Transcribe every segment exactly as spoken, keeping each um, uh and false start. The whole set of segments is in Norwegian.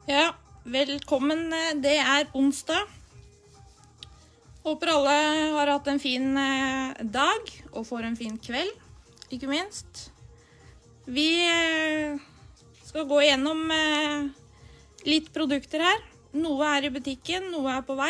Ja, velkommen. Det er onsdag. Håper alle har hatt en fin dag og får en fin kveld, ikke minst. Vi skal gå gjennom litt produkter her. Noe er i butikken, noe er på vei.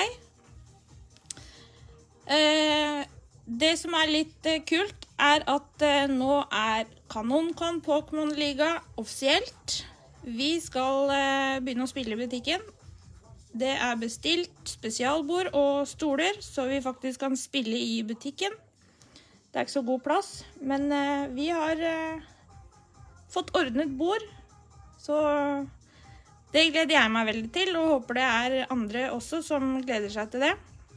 Det som er litt kult er at nå er Kanoncon Pokémon Liga offisielt. Vi skal begynne å spille i butikken. Det er bestilt spesialbord og stoler, så vi faktisk kan spille i butikken. Det er ikke så god plass, men vi har fått ordnet bord, så det gleder jeg meg veldig til, og håper det er andre også som gleder seg til det.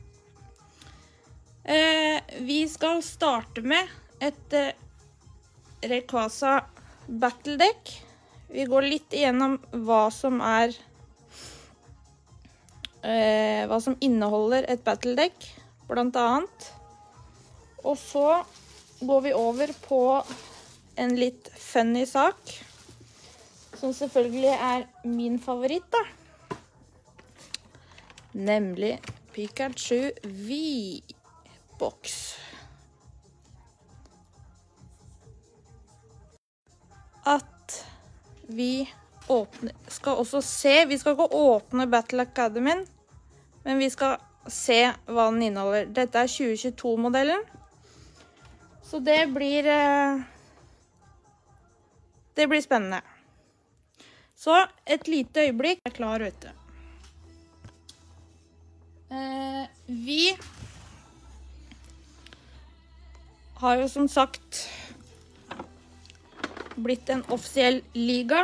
Vi skal starte med et Rayquaza Battle Deck. Vi går litt igjennom hva som er eh, hva som inneholder et battle deck, blant annet. Og så går vi over på en litt funny sak, som selvfølgelig er min favoritt da. Nemlig Pikachu V-box. At vi åpner, skal også se, vi skal ikke åpne Battle Academy, men vi skal se hva den inneholder. Dette er tjue tjueto-modellen, så det blir, det blir spennende. Så et lite øyeblikk er klar, vet du. Vi har jo som sagt blitt en offisiell liga.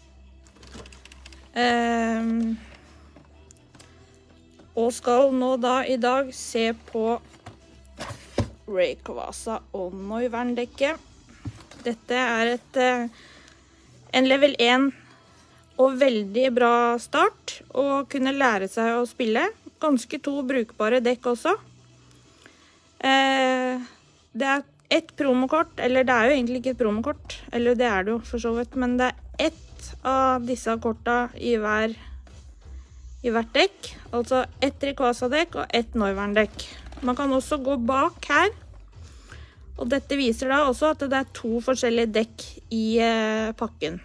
Um, og skal nå da i dag se på Rayquaza og Noivern-dekket. Dette er et, en level én og veldig bra start å kunne lære seg å spille. Ganske to brukbare dekk også. Uh, det er ett promokort, eller det er jo egentlig ikke et promokort, eller det er det jo for så vidt, men det er ett av disse korta i, hver, i hvert dekk. Altså ett Rayquaza-dekk og ett Noivern-dekk. Man kan også gå bak her, og dette viser da også at det er to forskjellige dekk i eh, pakken.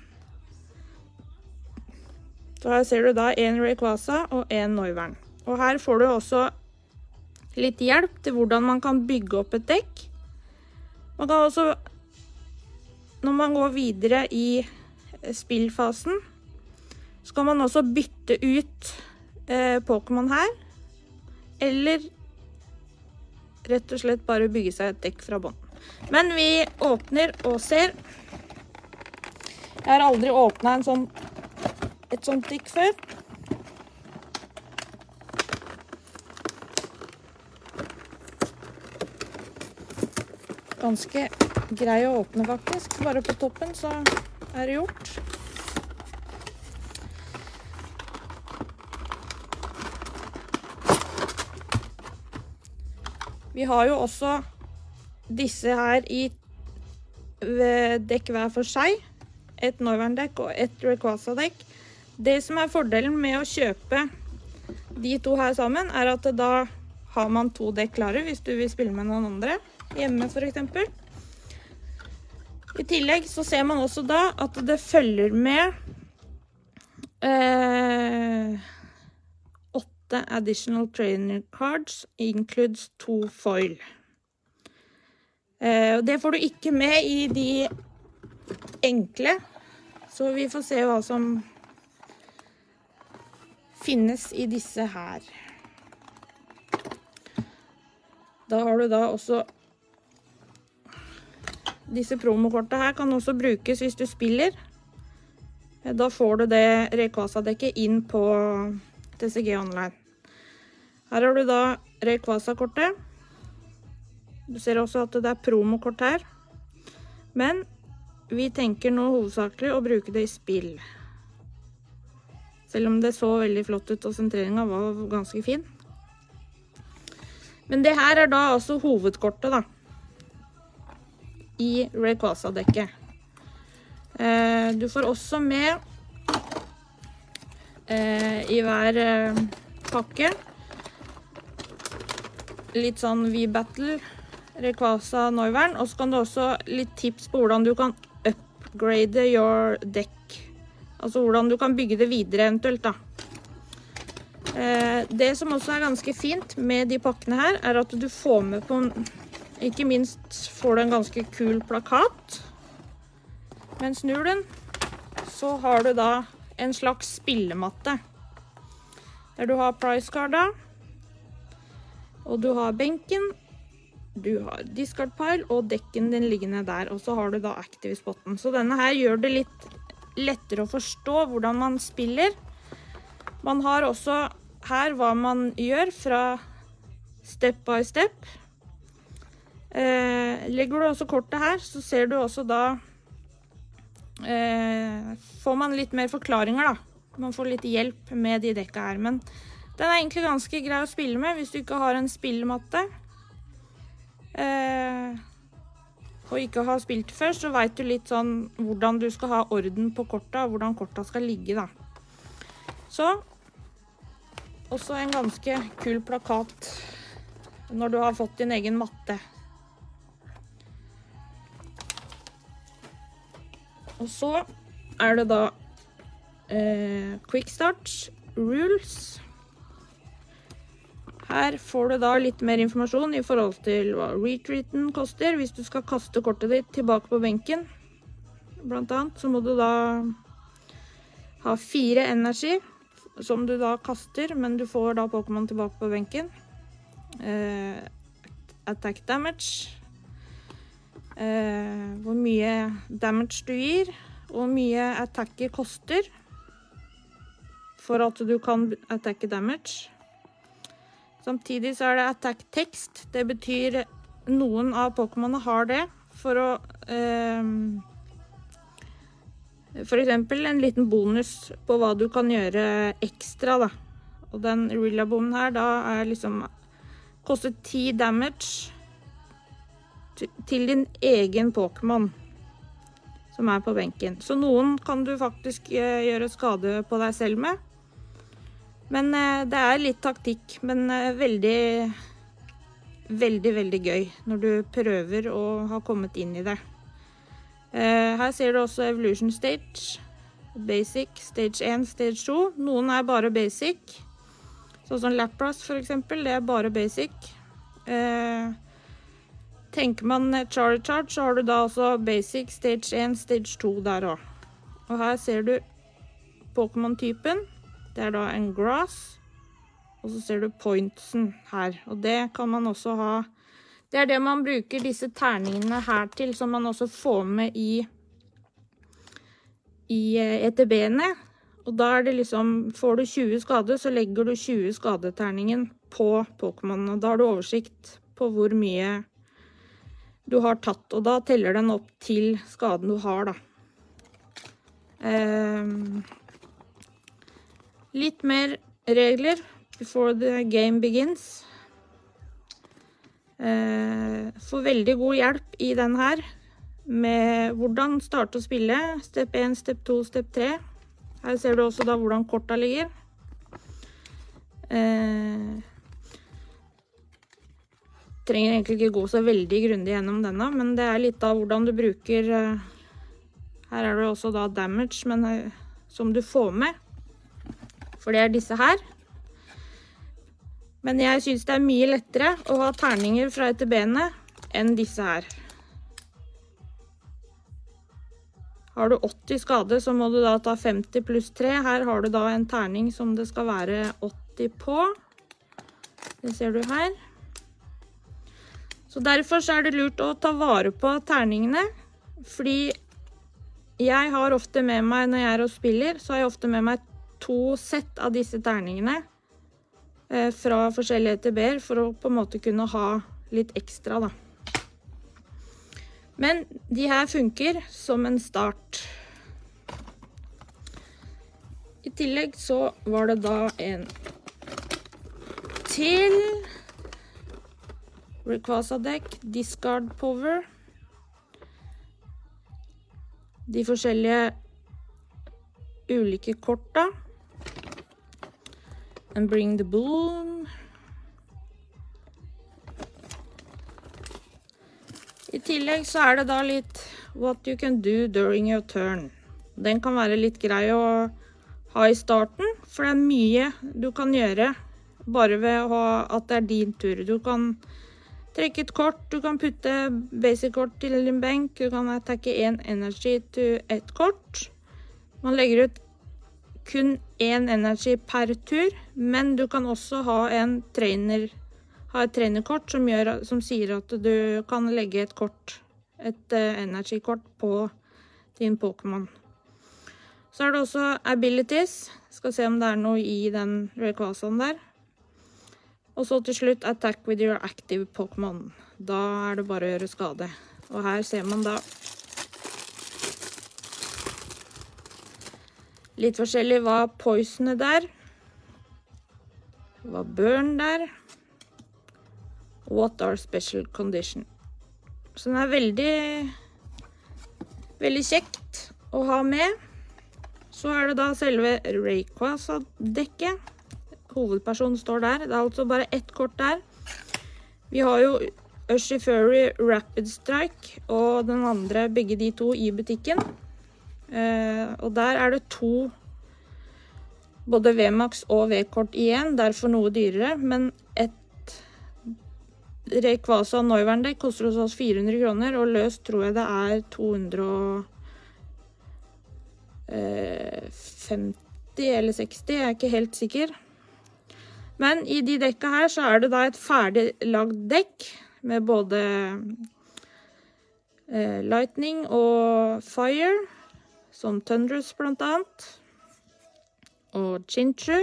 Så her ser du da en Rayquaza og en Noivern. Og her får du også litt hjelp til hvordan man kan bygge opp et dekk. Man kan også, når man går videre i spillfasen, så kan man også bytte ut eh, Pokémon her, eller rett og slett bare bygge seg et dekk fra bånn. Men vi åpner og ser. Jeg har aldri åpnet en sånn, et sånt dekk før. Ganske grei å åpne faktisk. Bare på toppen så er det gjort. Vi har jo også disse her i dekk hver for seg. Et Noivern-dekk og et Rayquaza-dekk. Det som er fordelen med å kjøpe de to her sammen, er at da har man to dekk klare hvis du vil spille med noen andre. Hjemme for eksempel. I tillegg så ser man også da at det følger med eh, åtte additional trainer cards, includes to foil. Eh, det får du ikke med i de enkle, så vi får se hva som finnes i disse her. Da har du da også disse promokortene her kan også brukes hvis du spiller. Da får du det Rayquaza-dekket inn på T C G Online. Her har du da Rayquaza-kortet. Du ser også at det er promokort her. Men vi tenker nå hovedsakelig å bruke det i spill. Selv om det så veldig flott ut, og sentreringen var ganske fin. Men det her er da altså hovedkortet da. I Rayquaza-dekket. Du får også med eh, i hver eh, pakke. Litt sånn V-Battle, Rayquaza, Noivern, og så kan du også litt tips på hvordan du kan upgrade your deck. Altså hvordan du kan bygge det videre eventuelt da. Eh, det som også er ganske fint med de pakkene her, er at du får med på, ikke minst får du en ganske kul plakat. Men snur den, så har du da en slags spillematte. Der du har price card da, og du har benken, du har discard pile, og dekken din liggende der, og så har du da active spotten. Så denne her gjør det litt lettere å forstå hvordan man spiller. Man har også her hva man gjør fra step by step. Eh, legger du også kortet her, så ser du også da, eh, får man litt mer forklaringer da. Man får litt hjelp med de dekka her, men den er egentlig ganske grei å spille med hvis du ikke har en spillematte. Eh, og ikke har spilt før, så vet du litt sånn hvordan du skal ha orden på korta, og hvordan korta skal ligge da. Så, også en ganske kul plakat når du har fått din egen matte. Og så er det da eh, Quick Start Rules. Her får du da litt mer informasjon i forhold til hva retreaten koster. Hvis du skal kaste kortet ditt tilbake på benken, blant annet, så må du da ha fire energi, som du da kaster, men du får da Pokémon tilbake på benken. Eh, attack damage. Eh, hvor mye damage du gir, og hvor mye attacker koster, for at du kan attacke damage. Samtidig så er det attack text. Det betyr noen av Pokémonene har det for å eh, for eksempel en liten bonus på hva du kan gjøre ekstra da. Og den Rillaboom her da er liksom kostet ti damage til din egen Pokémon som er på benken. Så noen kan du faktisk eh, gjøre skade på deg selv med. Men eh, det er litt taktikk, men eh, veldig, veldig, veldig gøy når du prøver å ha kommet inn i det. Eh, her ser du også Evolution Stage, Basic, Stage én, Stage to. Noen er bare Basic, sånn som Lapras for eksempel, det er bare Basic. Eh, tenker man Charizard, så har du da også Basic, Stage én, Stage to der også. Og her ser du Pokémon-typen. Det er da en grass, og så ser du pointsen her, og det kan man også ha. Det er det man bruker disse terningene her til, som man også får med i, i E T B-ene. Og da er det liksom, får du tjue skade, så legger du tjue skadeterningen på Pokémon, og da har du oversikt på hvor mye du har tatt, og da teller den opp til skaden du har da. Ehm... Litt mer regler before the game begins. Eh, får veldig god hjelp i den her med hvordan starte å spille. Step én, step to, step tre. Her ser du også da hvordan korta ligger. Eh, trenger egentlig ikke gå så veldig grundig gjennom denne, men det er litt av hvordan du bruker. Eh, her er det også da damage, men eh, som du får med. For det er disse her. Men jeg synes det er mye lettere å ha terninger fra E T B-ene enn disse her. Har du åtti skade, så må du da ta femti pluss tre. Her har du da en terning som det skal være åtti på. Det ser du her. Så derfor så er det lurt å ta vare på terningene, fordi jeg har ofte med meg, når jeg er og spiller, så har jeg ofte med meg to sett av disse terningene eh, fra forskjellige E T B-er for å på en måte kunne ha litt ekstra da. Men de her funker som en start. I tillegg så var det da en til Rayquaza deck, Discard Power. De forskjellige ulike korta. and bring the bloom. I tillegg så er det da litt what you can do during your turn. Den kan være litt grei å ha i starten, for det er mye du kan gjøre bare ved å ha at det er din tur. Du kan trekke et kort, du kan putte basic kort til din benk, du kan attacke en energy til et kort. Man legger ut kun en energy per tur, men du kan også ha en trainer ha et trenerkort som, gjør, som sier at du kan legge et kort, et uh, energy-kort på din Pokémon. Så er det også abilities. Skal se om det er noe i den Rayquazaen der. Og så til slutt attack with your active Pokémon. Da er det bare å gjøre skade. Og her ser man da litt forskjellig hva poison er der. Hva burn der. What are special condition. Så den er veldig, veldig kjekt å ha med. Så er det da selve Rayquaza-dekket. Hovedpersonen står der. Det er altså bare ett kort der. Vi har jo Urshifury Rapid Strike, og den andre, begge de to i butikken. Eh, og der er det to, både V-Max og V-kort igjen, derfor noe dyrere, men et Rayquaza Noivern-dekk koster hos oss fire hundre kroner, og løst tror jeg det er to hundre femti eller seksti, jeg er ikke helt sikker. Men i de dekka her så er det da et ferdig lagd dekk med både eh, Lightning og Fire, som Thundurus blant annet, og Chinchu.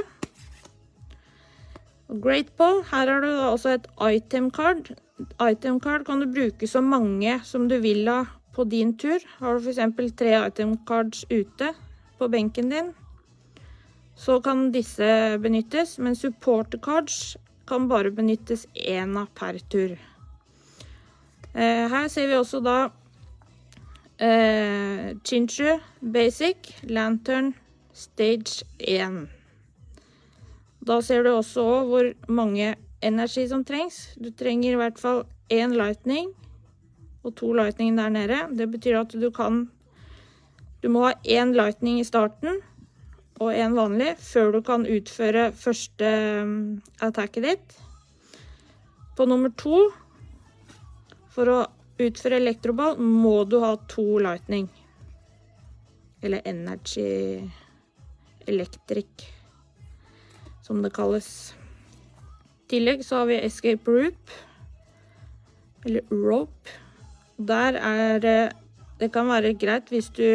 Og Great Ball, her har du da også et item card. Item card kan du bruke så mange som du vil ha på din tur. Har du for eksempel tre item cards ute på benken din, så kan disse benyttes, men supporter cards kan bare benyttes en av per tur. Eh, her ser vi også da eh, Chinchu, Basic, Lantern, Stage én. Da ser du også hvor mange energi som trengs. Du trenger i hvert fall en lightning og to lightning der nede. Det betyr at du kan, du må ha en lightning i starten og en vanlig før du kan utføre første attacket ditt. På nummer to, for å utføre elektroball, må du ha to lightning. Eller energy electric, som det kalles. I tillegg så har vi Escape Rope, eller Rope. Der er det, det kan være greit hvis du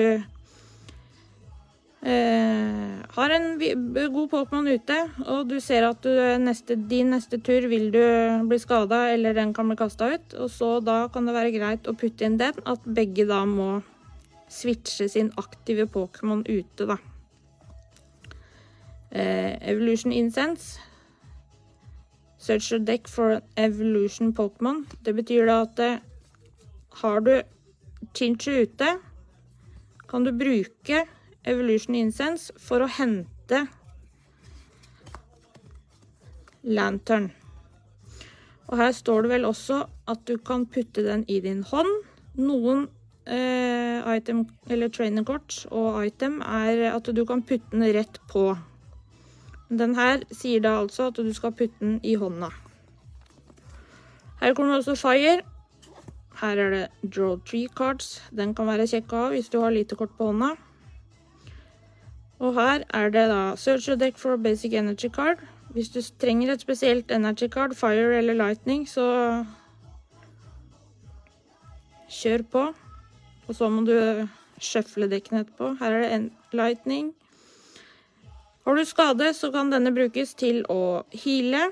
eh, har en god Pokémon ute, og du ser at du neste, din neste tur vil du bli skadet, eller den kan bli kastet ut, og så da kan det være greit å putte inn den, at begge da må switche sin aktive Pokémon ute da. Uh, Evolution Incense. Search your deck for Evolution Pokémon. Det betyr da at uh, har du Chinchu ute, kan du bruke Evolution Incense for å hente Lantern. Og her står det vel også at du kan putte den i din hånd. Noen uh, item eller trainerkort og item er at du kan putte den rett på. Den her sier da altså at du skal putte den i hånda. Her kommer også Fire. Her er det Draw Three Cards. Den kan være kjekk av hvis du har lite kort på hånda. Og her er det da Search your deck for a basic energy card. Hvis du trenger et spesielt energy card, Fire eller Lightning, så kjør på. Og så må du shuffle dekkene etterpå. Her er det en Lightning. Har du skade, så kan denne brukes til å heale.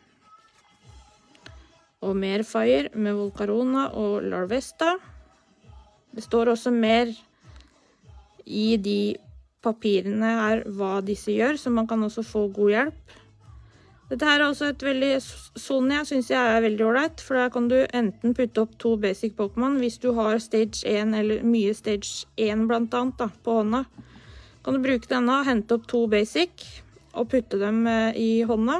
Og mer Fire med Volcarona og Larvesta. Det står også mer i de papirene her hva disse gjør, så man kan også få god hjelp. Dette her er også et veldig Sonia, synes jeg er veldig ordentlig, for der kan du enten putte opp to basic Pokémon hvis du har stage én eller mye stage én blant annet da, på hånda. Kan du bruke denne og hente opp to basic, og putte dem i hånda.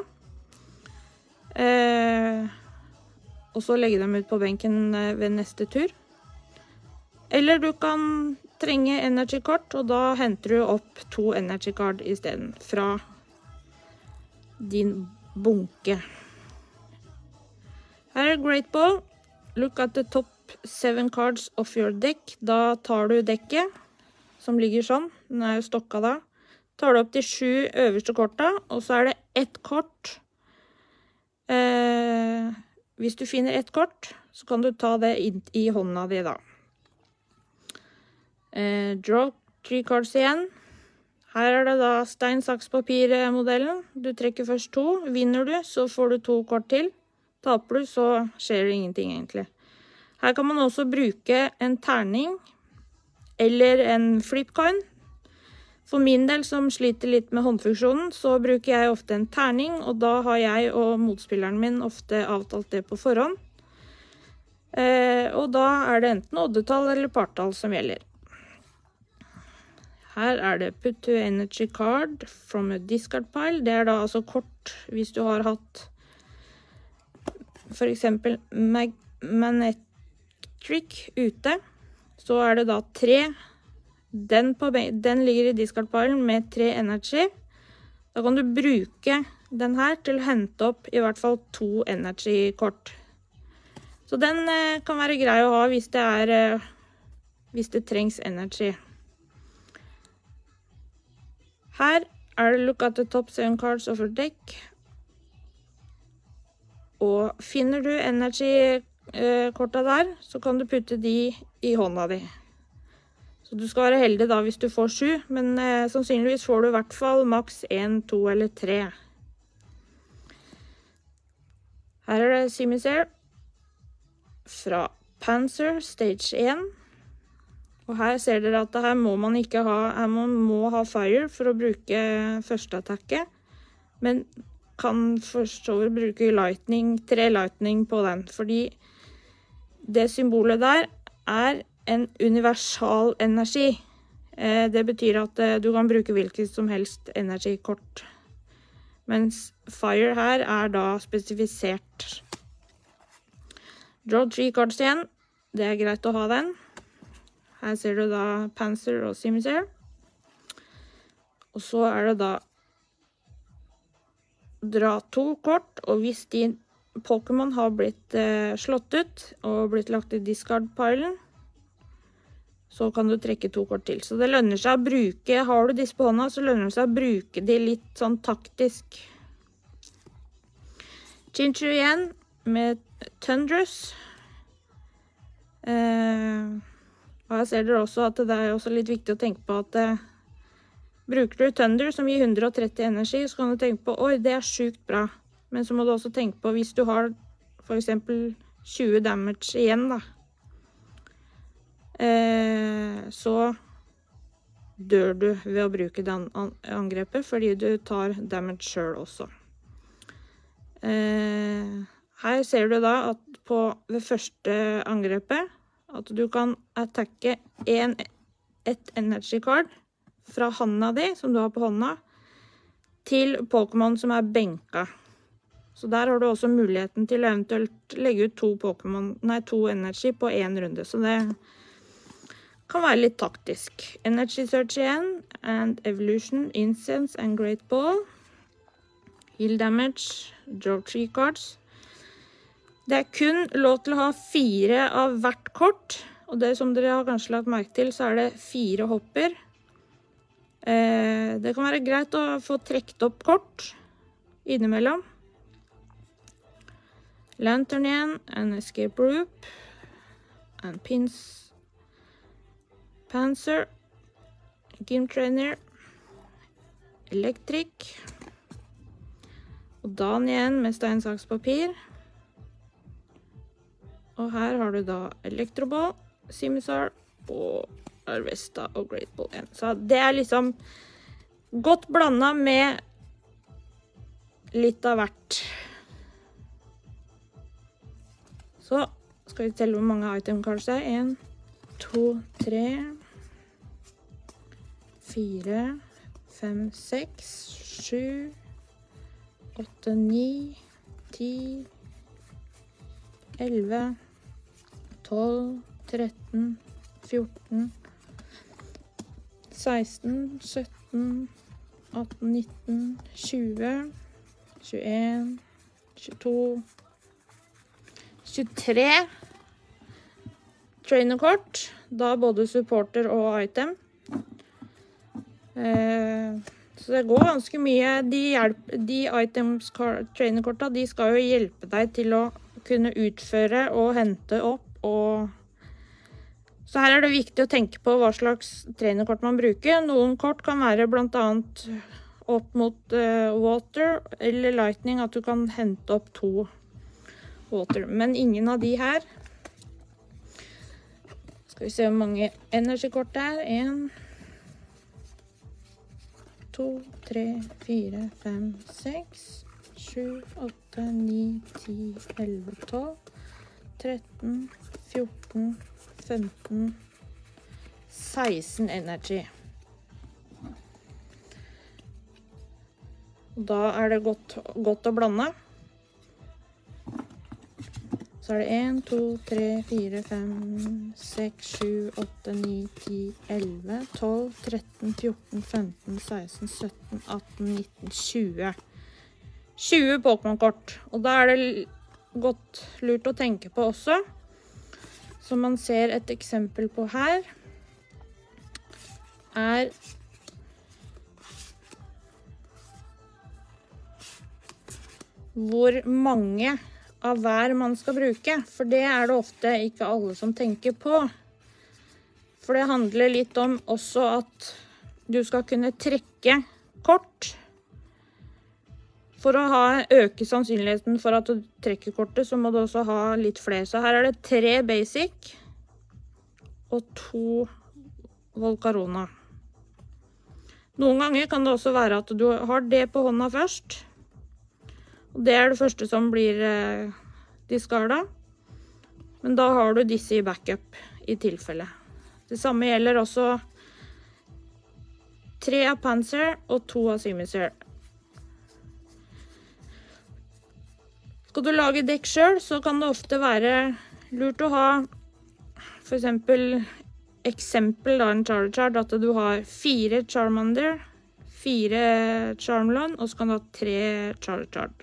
Eh, og så legge dem ut på benken ved neste tur. Eller du kan trenge energy-kort, og da henter du opp to energy-kart i stedet fra din bunke. Her er Great Ball. Look at the top seven cards of your deck. Da tar du dekket, som ligger sånn. Den er jo stokka da. Tar du opp de sju øverste korta, og så er det ett kort. Eh, hvis du finner ett kort, så kan du ta det inn i hånda di da. Eh, draw three cards igjen. Her er det da stein, saks, papir-modellen. Du trekker først to. Vinner du, så får du to kort til. Taper du, så skjer det ingenting egentlig. Her kan man også bruke en terning eller en flipcoin. For min del, som sliter litt med håndfunksjonen, så bruker jeg ofte en terning, og da har jeg og motspilleren min ofte avtalt det på forhånd. Eh, og da er det enten oddetall eller partall som gjelder. Her er det put to energy card from a discard pile. Det er da altså kort hvis du har hatt for eksempel mag Magnetric ute. Så er det da tre. Den, på, den ligger i discard-pilen med tre energy. Da kan du bruke den her til å hente opp i hvert fall to energy-kort. Så den eh, kan være grei å ha hvis det, er, eh, hvis det trengs energy. Her er det look at the top seven cards of your deck. Og finner du energy-korta der, så kan du putte de i hånda di. Så du skal være heldig da hvis du får sju, men eh, sannsynligvis får du i hvert fall maks en, to eller tre. Her er det Simisair fra Panzer Stage one. Og her ser dere at her må man ikke ha, her man må ha fire for å bruke første attacket, men kan først over bruke lightning, tre lightning på den, fordi det symbolet der er en universal energi. Eh, det betyr at eh, du kan bruke hvilket som helst energikort. Mens fire her er da spesifisert. Draw three cards igjen. Det er greit å ha den. Her ser du da Panzer og Simisair. Og så er det da dra to kort, og hvis din Pokémon har blitt eh, slått ut og blitt lagt i discard-pilen, så kan du trekke to kort til. Så det lønner seg å bruke, har du disse på hånda, så lønner det seg å bruke de litt sånn taktisk. Chinchu igjen med Thundrus. Eh, og her ser dere også at det er også litt viktig å tenke på at eh, bruker du Thunder som gir hundre og tretti energi, så kan du tenke på, oi, det er sykt bra. Men så må du også tenke på, hvis du har for eksempel tjue damage igjen da, eh, så dør du ved å bruke det angrepet, fordi du tar damage selv også. Eh, her ser du da at på det første angrepet, at du kan attacke en, et energy card fra hånda di, som du har på hånda, til Pokémon som er benka. Så der har du også muligheten til å eventuelt legge ut to Pokémon, nei, to energy på en runde. Så det kan være litt taktisk. Energy Search igjen, and Evolution, Incense and Great Ball. Heal Damage, Draw three cards. Det er kun lov til å ha fire av hvert kort, og det som dere har kanskje lagt merke til, så er det fire hopper. Eh, det kan være greit å få trekt opp kort innimellom. Lantern igjen, and Escape Rope, and Pins, Panzer, Game Trainer, Electric, og Dan igjen med stein, saks, papir. Og her har du da Electroball, Simisair og Arvesta og Great Ball igjen. Så det er liksom godt blandet med litt av hvert. Så skal vi telle hvor mange item cards det er. en, to, tre, fire, fem, seks, sju, åtte, ni, ti, elleve, tolv, tretten, fjorten, seksten, sytten, atten, nitten, tjue, tjueen, tjueto, tjuetre trainerkort, da både supporter og item. Eh, så det går ganske mye. De, hjelp, de items trainerkorta, de skal jo hjelpe deg til å kunne utføre og hente opp. Og så her er det viktig å tenke på hva slags trainerkort man bruker. Noen kort kan være blant annet opp mot uh, water eller lightning, at du kan hente opp to water. Men ingen av de her. Skal vi se hvor mange energikort det er. En, to, tre, fire, fem, seks, sju, åtte, ni, ti, elleve, tolv, tretten, fjorten, femten, seksten energy. Da er det godt, godt å blande. Så er det en, to, tre, fire, fem, seks, sju, åtte, ni, ti, elleve, tolv, tretten, fjorten, femten, seksten, sytten, atten, nitten, tjue. tjue Pokémon-kort. Og da er det godt lurt å tenke på også, som man ser et eksempel på her, er hvor mange av hver man skal bruke, for det er det ofte ikke alle som tenker på. For det handler litt om også at du skal kunne trekke kort. For å ha, øke sannsynligheten for at du trekker kortet, så må du også ha litt flere. Så her er det tre basic og to Volcarona. Noen ganger kan det også være at du har det på hånda først. Og det er det første som blir eh, discarda. Men da har du disse i backup i tilfelle. Det samme gjelder også tre av Panzer og to av Simisear. Skal du lage dekk selv, så kan det ofte være lurt å ha for eksempel eksempel da en Charizard, at du har fire Charmander, fire Charmeleon, og så kan du ha tre Charizard.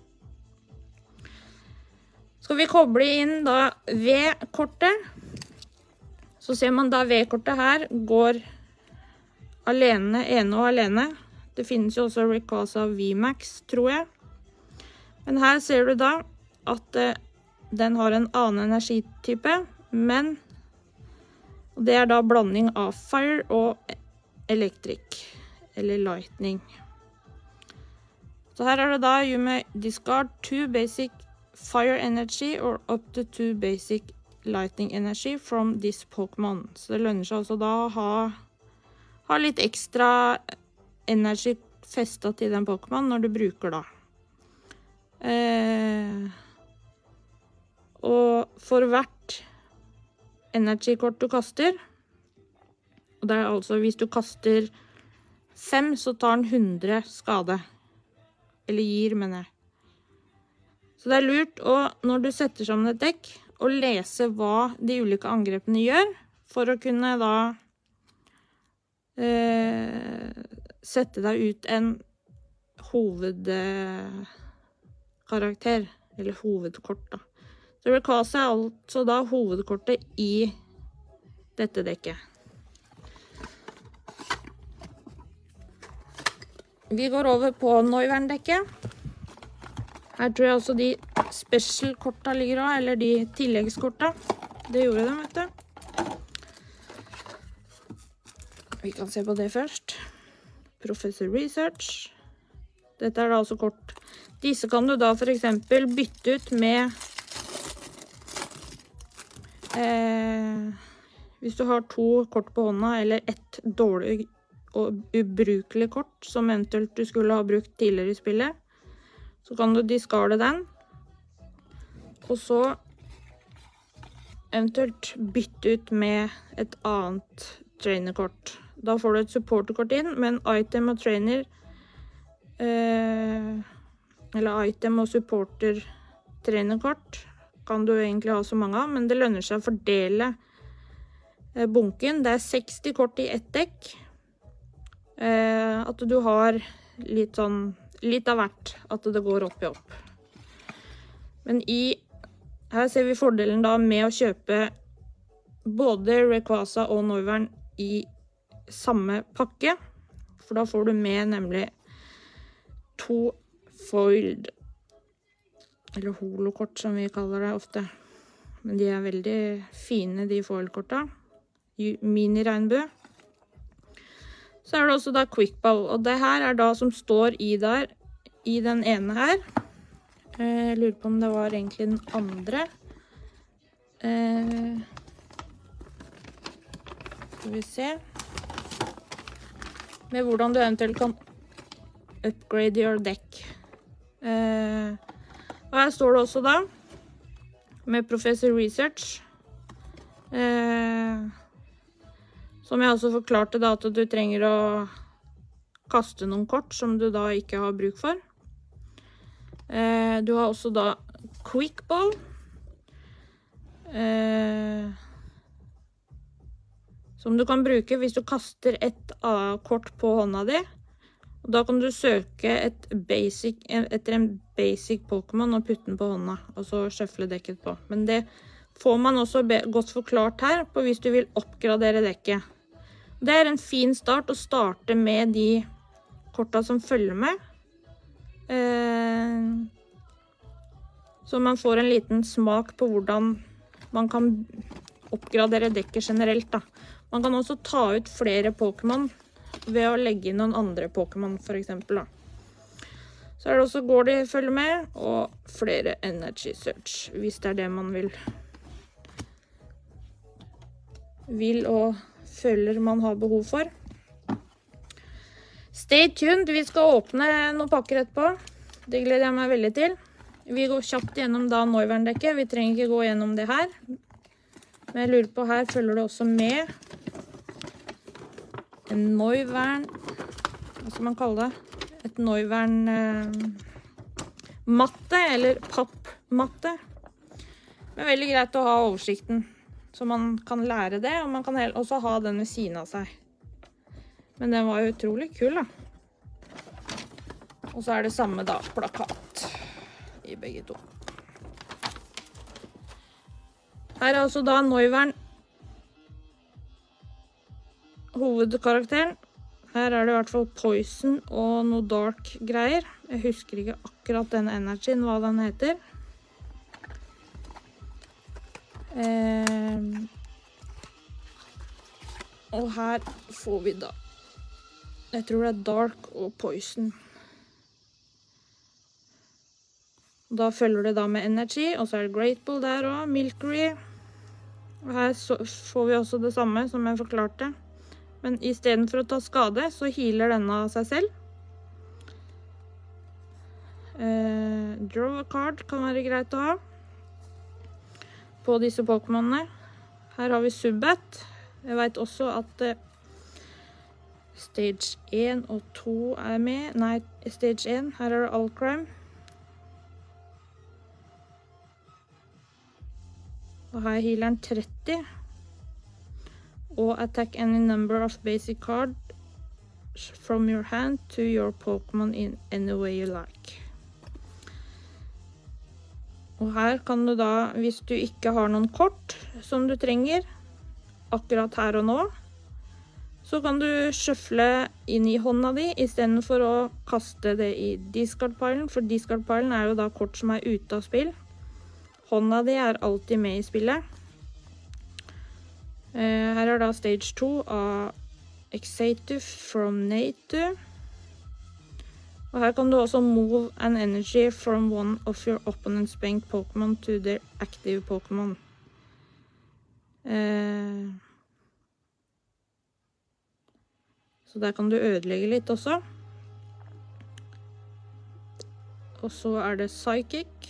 Skal vi koble inn da V-kortet, så ser man da V-kortet her går alene, ene og alene. Det finnes jo også Rayquaza V-Max, tror jeg. Men her ser du da at eh, den har en annen energitype, men det er da blanding av fire og electric, eller lightning. Så her er det da, you may discard two basic fire energy or up to two basic lightning energy from this Pokémon. Så det lønner seg også da å ha, ha litt ekstra energi festet til den Pokémon når du bruker da. Eh, og for hvert energikort du kaster, og det er altså hvis du kaster fem, så tar den hundre skade. Eller gir, mener jeg. Så det er lurt å, når du setter sammen et dekk, å lese hva de ulike angrepene gjør, for å kunne da eh, sette deg ut en hovedkarakter, eller hovedkort da. Så Rayquaza er altså da hovedkortet i dette dekket. Vi går over på Noivern-dekket. Her tror jeg også de special-korta ligger av, eller de tilleggskorta. Det gjorde de, vet du. Vi kan se på det først. Professor Research. Dette er da også kort. Disse kan du da for eksempel bytte ut med eh, hvis du har to kort på hånda, eller ett dårlig og ubrukelig kort, som eventuelt du skulle ha brukt tidligere i spillet, så kan du discarde den, og så eventuelt bytte ut med et annet trainerkort. Da får du et supporterkort inn, men item og trainer, eh, eller item og supporter trenerkort kan du egentlig ha så mange av, men det lønner seg å fordele bunken. Det er seksti kort i ett dekk. Eh, at du har litt sånn, litt av hvert, at det går opp i opp. Men i, her ser vi fordelen da med å kjøpe både Rayquaza og Noivern i samme pakke, for da får du med nemlig to foiled, eller holokort som vi kaller det ofte. Men de er veldig fine, de foilkorta. Mini-regnbue. Så er det også da Quick Ball, og det her er da som står i der, i den ene her. Jeg lurer på om det var egentlig den andre. Eh, skal vi se. Med hvordan du eventuelt kan upgrade your deck. Eh, og her står det også da, med Professor Research. Eh, Som jeg også forklarte da, at du trenger å kaste noen kort som du da ikke har bruk for. Eh, du har også da Quick Ball. Eh, som du kan bruke hvis du kaster et A-kort på hånda di. Og da kan du søke et basic, etter en basic Pokémon og putte den på hånda, og så shuffle dekket på. Men det får man også godt forklart her, på hvis du vil oppgradere dekket. Det er en fin start å starte med de korta som følger med. Eh, så man får en liten smak på hvordan man kan oppgradere dekket generelt da. Man kan også ta ut flere Pokémon ved å legge inn noen andre Pokémon for eksempel da. Så er det også går de følger med, og flere Energy Search, hvis det er det man vil. Vil og føler man har behov for. Stay tuned, vi skal åpne noen pakker etterpå. Det gleder jeg meg veldig til. Vi går kjapt gjennom da Noivern-dekket. Vi trenger ikke gå gjennom det her. Men jeg lurer på, her følger det også med en Noivern, hva skal man kalle det? Et Noivern eh, matte, eller pappmatte. Men veldig greit å ha oversikten. Så man kan lære det, og man kan også ha den ved siden av seg. Men den var jo utrolig kul da. Og så er det samme da, plakat i begge to. Her er også da Noivern hovedkarakteren. Her er det i hvert fall Poison og noe dark greier. Jeg husker ikke akkurat denne energien, hva den heter. Eh, og her får vi da, jeg tror det er Dark og Poison. Da følger det da med Energy, og så er det Grateful der også, Milky. Og her så, får vi også det samme som jeg forklarte. Men i stedet for å ta skade, så healer denne seg selv. Eh, draw a card kan være greit å ha på disse Pokémonene. Her har vi Zubat. Jeg vet også at eh, Stage én og to er med. Nei, Stage én. Her er det Alcrime. Og her er healeren tretti. Og attack any number of basic cards from your hand to your Pokémon in any way you like. Og her kan du da, hvis du ikke har noen kort som du trenger, akkurat her og nå, så kan du shuffle inn i hånda di, i stedet for å kaste det i discard-pilen, for discard-pilen er jo da kort som er ute av spill. Hånda di er alltid med i spillet. Eh, her er da stage to av Executive from Natu. Og her kan du også move an energy from one of your opponent's banked Pokémon to their active Pokémon. Eh, så der kan du ødelegge litt også. Og så er det Psychic.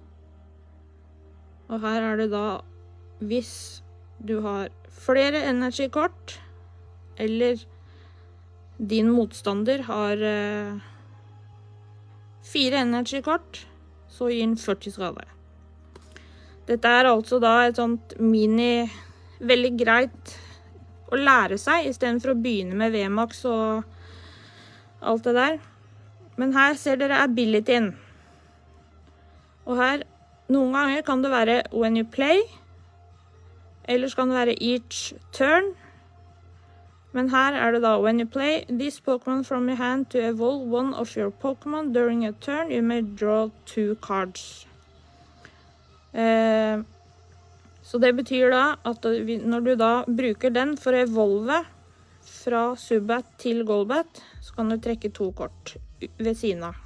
Og her er det da, hvis du har flere energy-kort, eller din motstander har eh, fire energy-kort, så gir den førti skade. Dette er altså da et sånt mini, veldig greit å lære seg, i stedet for å begynne med V MAX og alt det der. Men her ser dere abilityen. Og her, noen ganger kan det være when you play, ellers kan det være each turn. Men her er det da when you play this Pokémon from your hand to evolve one of your Pokémon during a turn, you may draw two cards. Eh, så det betyr da at når du da bruker den for å evolve fra Zubat til Golbat, så kan du trekke to kort ved siden av.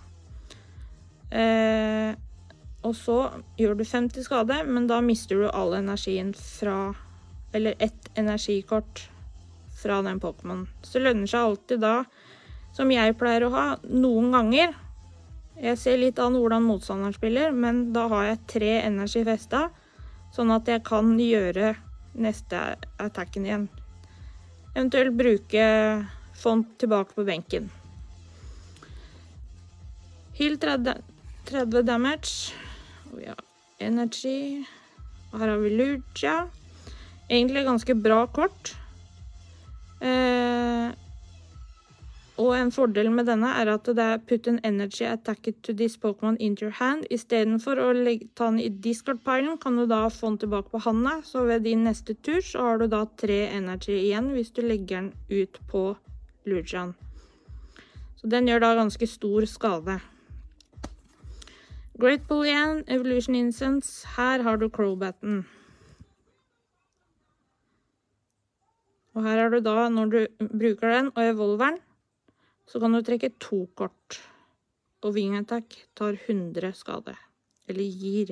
Eh, og så gjør du femti skade, men da mister du all energien fra, eller ett energikort fra den Pokémon. Så det lønner seg alltid da, som jeg pleier å ha, noen ganger. Jeg ser litt an hvordan motstanderen spiller, men da har jeg tre energi festet, sånn at jeg kan gjøre neste attacken igjen. Eventuelt bruke font tilbake på benken. Heal tretti damage. Og ja, energy. Og her har vi Lugia. Egentlig ganske bra kort. Eh, og en fordel med denne er at det er put an energy attack to this Pokémon into your hand. I stedet for å legge, ta den i discard-pilen, kan du da få den tilbake på handa. Så ved din neste tur så har du da tre energy igjen hvis du legger den ut på Lugian. Så den gjør da ganske stor skade. Great Ball igjen, Evolution Incense. Her har du Crobaten. Og her er du da, når du bruker den og evolveren, så kan du trekke to kort. Og Wing Attack tar hundre skade. Eller gir.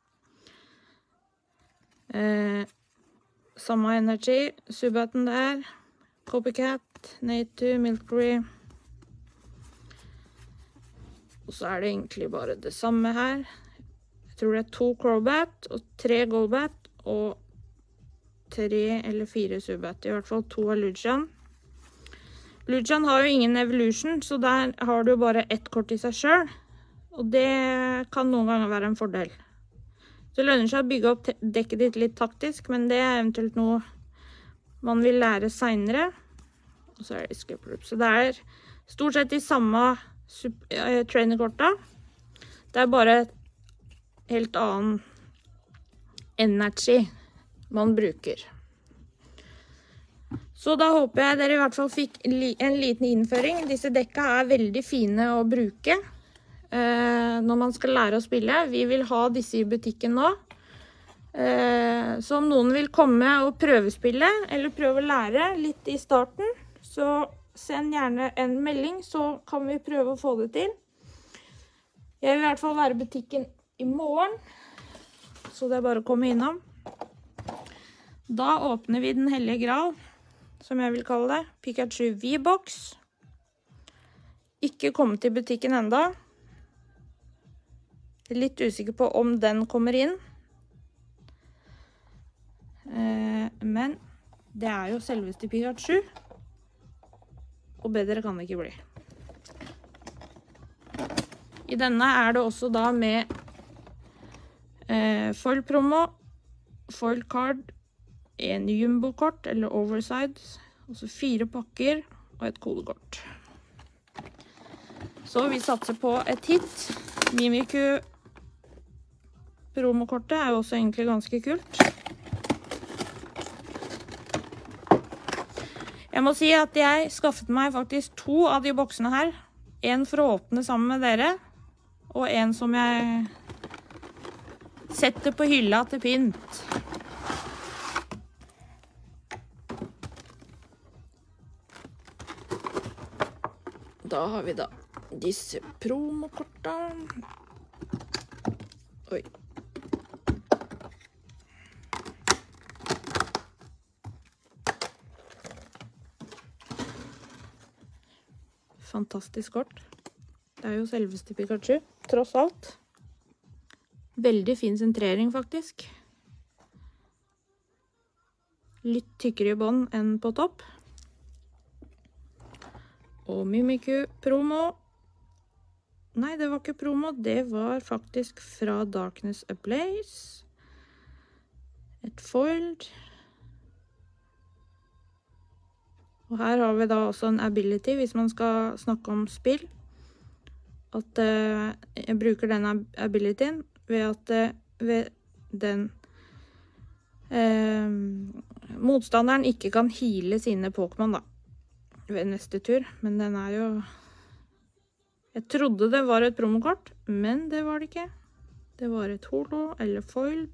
Eh, samme energy. Zubaten der. Copycat, Natu, Milkry. Og så er det egentlig bare det samme her. Jeg tror det er to Crobat og tre Golbat og tre eller fire Zubat. I hvert fall to av Lugian. Lugian har jo ingen evolution, så der har du bare ett kort i seg selv. Og det kan noen ganger være en fordel. Så det lønner seg å bygge opp dekket ditt litt taktisk, men det er eventuelt noe man vil lære senere. Og så er det Escape Group. Så det er stort sett de samme uh, trainerkorta. Det er bare helt annen energy man bruker. Så da håper jeg dere i hvert fall fikk en liten innføring. Disse dekka er veldig fine å bruke eh, når man skal lære å spille. Vi vil ha disse i butikken nå. Eh, så om noen vil komme og prøvespille, eller prøve å lære litt i starten, så send gjerne en melding, så kan vi prøve å få det til. Jeg vil i hvert fall være i butikken i morgen, så det er bare å komme innom. Da åpner vi den hellige gral, som jeg vil kalle det, Pikachu V-Box. Ikke kommet til butikken enda. Litt usikker på om den kommer inn. Eh, men det er jo selveste Pikachu. Og bedre kan det ikke bli. I denne er det også da med eh, foil promo, foil card, en jumbo-kort, eller overside, og så fire pakker, og et kodekort. Så vi satser på et hit. Mimikyu promokortet er jo også egentlig ganske kult. Jeg må si at jeg skaffet meg faktisk to av de boksene her. En for å åpne sammen med dere, og en som jeg setter på hylla til pynt. Da har vi da disse promokortene. Oi. Fantastisk kort. Det er jo selveste Pikachu, tross alt. Veldig fin sentrering, faktisk. Litt tykkere i bånd enn på topp. Og Mimikyu promo. Nei, det var ikke promo. Det var faktisk fra Darkness Ablaze. Et foiled. Og her har vi da også en ability, hvis man skal snakke om spill. At uh, jeg bruker denne abilityen ved at uh, ved den uh, motstanderen ikke kan heale sine Pokémon da, ved neste tur. Men den er jo... Jeg trodde det var et promokort, men det var det ikke. Det var et holo, eller foiled.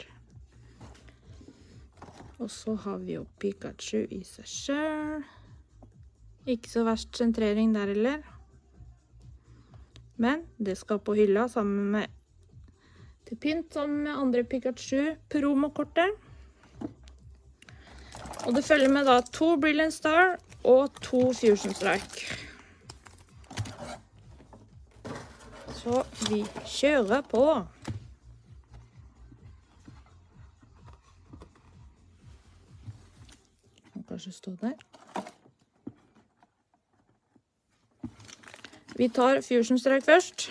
Og så har vi jo Pikachu i seg selv. Ikke så verst sentrering der heller. Men det skal på hylla sammen med til pynt sammen med andre Pikachu promokortet. Og det følger med da to Brilliant Star og to Fusion Strike. Så vi kjører på. Kan kanskje stå der. Vi tar Fusion Strike først.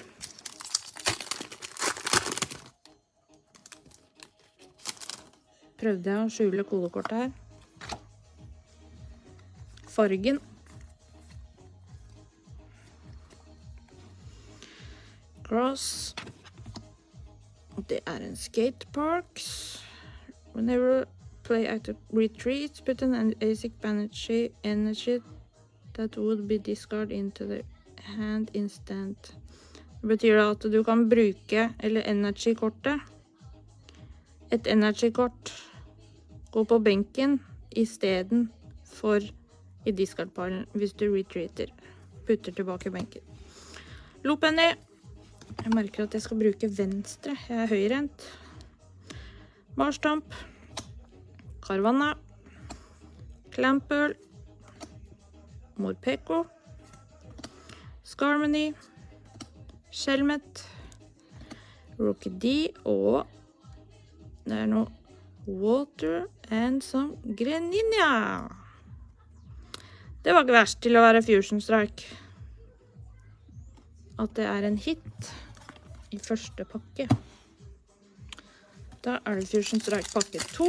Prøvde jeg å skjule kodekortet her. Fargen. Cross. Det er en skateparks. Whenever play active retreats, put an basic energy, energy that would be discarded into the hand instant. Det betyr da at du kan bruke, eller energy-kortet, et energy-kort, gå på benken i stedet for i discard-palen hvis du retreater. Putter tilbake benken. Lopenny. Jeg merker at jeg skal bruke venstre. Jeg er høyrent. Marstamp. Carvanha. Clamperl. Morpeko. Skarmory. Shelmet. Rookidee. Og det er noe Water and some Greninja. Det var ikke verst til å være Fusion Strike. At det er en hit i første pakke. Da er det Fusion Strike pakke to.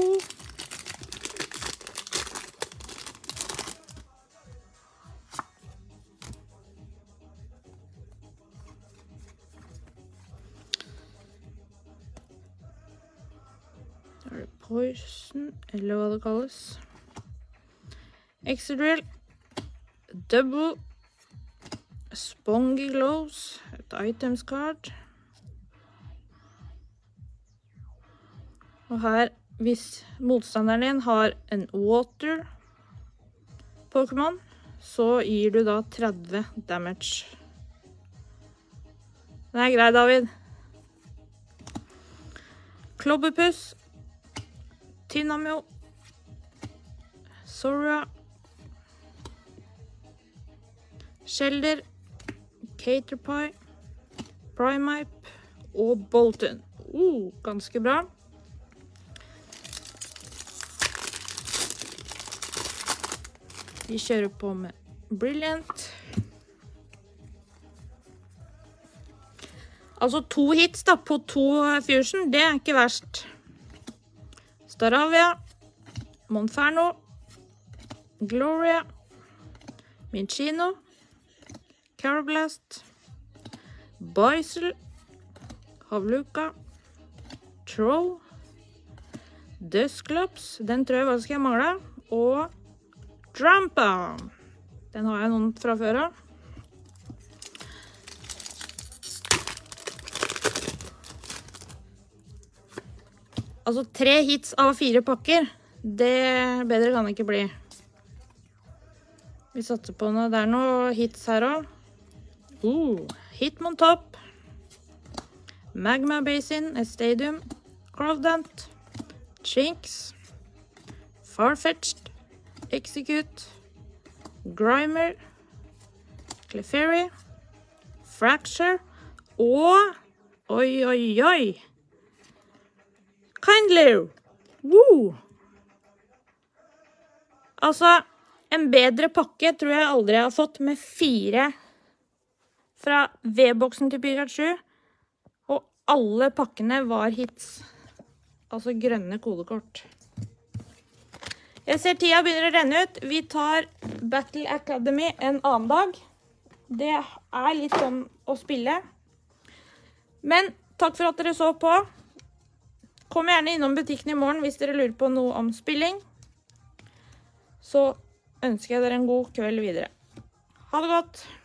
Da er det Poison, eller hva det kalles. Excadrill. Double. Spongy Gloves, et items card. Og her, hvis motstanderen din har en water Pokémon, så gir du da tretti damage. Den er grei, David. Klobbepuss. Tynamo. Sora. Shelder. Caterpie, Primeape og Bolton. Uh, ganske bra. Vi kjører på med Brilliant. Altså to hits da, på to Fusion, det er ikke verst. Staravia, Monferno, Gloria, Minchino, Carablast, Bysel, Havluka, Troll, Dusclops, den tror jeg hva skal jeg mangle, og Drampa. Den har jeg noen fra før av. Altså tre hits av fire pakker, det bedre kan det ikke bli. Vi satser på noe, det er noe hits her også. Uh, Hitmontop, Magma Basin, Stadium, Crawdant, Chinks, Farfetch'd, Execute, Grimer, Clefairy, Fracture, og, oi, oi, oi, Kindler. Woo! Altså, en bedre pakke tror jeg aldri jeg har fått med fire fra V-boksen til Pikachu, og alle pakkene var hits. Altså grønne kodekort. Jeg ser tida begynner å renne ut. Vi tar Battle Academy en annen dag. Det er litt sånn å spille. Men takk for at dere så på. Kom gjerne innom butikken i morgen hvis dere lurer på noe om spilling. Så ønsker jeg dere en god kveld videre. Ha det godt!